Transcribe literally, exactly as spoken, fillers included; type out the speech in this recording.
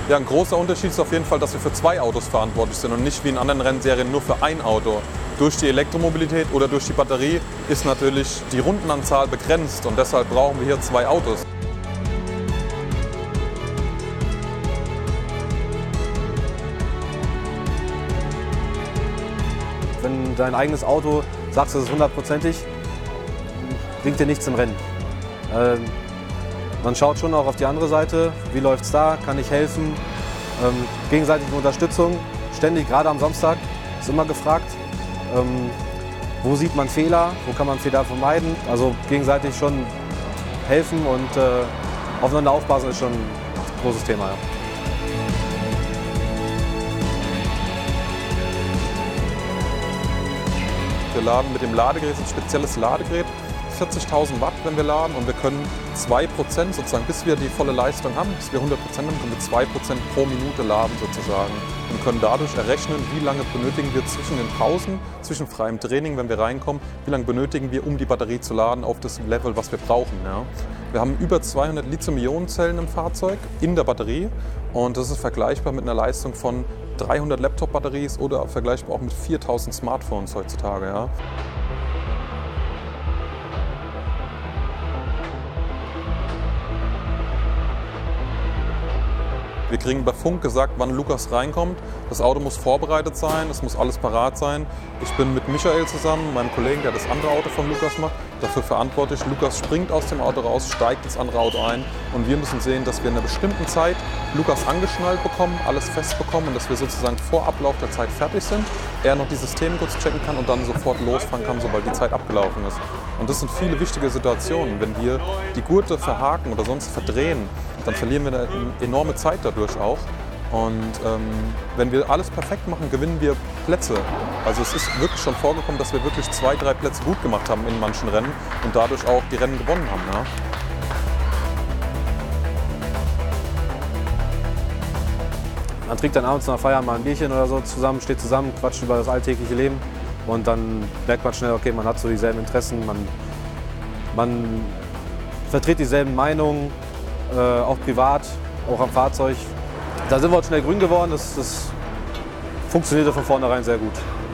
Ja, ein großer Unterschied ist auf jeden Fall, dass wir für zwei Autos verantwortlich sind und nicht wie in anderen Rennserien nur für ein Auto. Durch die Elektromobilität oder durch die Batterie ist natürlich die Rundenanzahl begrenzt und deshalb brauchen wir hier zwei Autos. Wenn dein eigenes Auto sagst, es ist hundertprozentig, bringt dir nichts im Rennen. Ähm, man schaut schon auch auf die andere Seite, wie läuft es da, kann ich helfen. Ähm, gegenseitige Unterstützung, ständig, gerade am Samstag, ist immer gefragt. Ähm, wo sieht man Fehler, wo kann man Fehler vermeiden. Also gegenseitig schon helfen und äh, aufeinander aufpassen ist schon ein großes Thema. Ja. Wir laden mit dem Ladegerät, ein spezielles Ladegerät, vierzigtausend Watt, wenn wir laden, und wir können zwei Prozent sozusagen, bis wir die volle Leistung haben, bis wir hundert Prozent haben, können wir zwei Prozent pro Minute laden sozusagen und können dadurch errechnen, wie lange benötigen wir zwischen den Pausen, zwischen freiem Training, wenn wir reinkommen, wie lange benötigen wir, um die Batterie zu laden auf das Level, was wir brauchen. Ja. Wir haben über zweihundert Lithium-Ionen-Zellen im Fahrzeug in der Batterie und das ist vergleichbar mit einer Leistung von dreihundert Laptop-Batteries oder vergleichbar auch mit viertausend Smartphones heutzutage. Ja. Wir kriegen bei Funk gesagt, wann Lukas reinkommt. Das Auto muss vorbereitet sein, es muss alles parat sein. Ich bin mit Michael zusammen, meinem Kollegen, der das andere Auto von Lukas macht, dafür verantwortlich. Lukas springt aus dem Auto raus, steigt ins andere Auto ein und wir müssen sehen, dass wir in einer bestimmten Zeit Lukas angeschnallt bekommen, alles fest bekommen und dass wir sozusagen vor Ablauf der Zeit fertig sind. Er noch die Systeme kurz checken kann und dann sofort losfahren kann, sobald die Zeit abgelaufen ist. Und das sind viele wichtige Situationen. Wenn wir die Gurte verhaken oder sonst verdrehen, dann verlieren wir eine enorme Zeit dadurch auch. Und ähm, wenn wir alles perfekt machen, gewinnen wir Plätze. Also es ist wirklich schon vorgekommen, dass wir wirklich zwei, drei Plätze gut gemacht haben in manchen Rennen und dadurch auch die Rennen gewonnen haben. Ja. Man trinkt dann abends nach Feiern mal ein Bierchen oder so zusammen, steht zusammen, quatscht über das alltägliche Leben und dann merkt man schnell, okay, man hat so dieselben Interessen, man, man vertritt dieselben Meinungen, äh, auch privat, auch am Fahrzeug. Da sind wir auch schnell grün geworden, das, das funktionierte von vornherein sehr gut.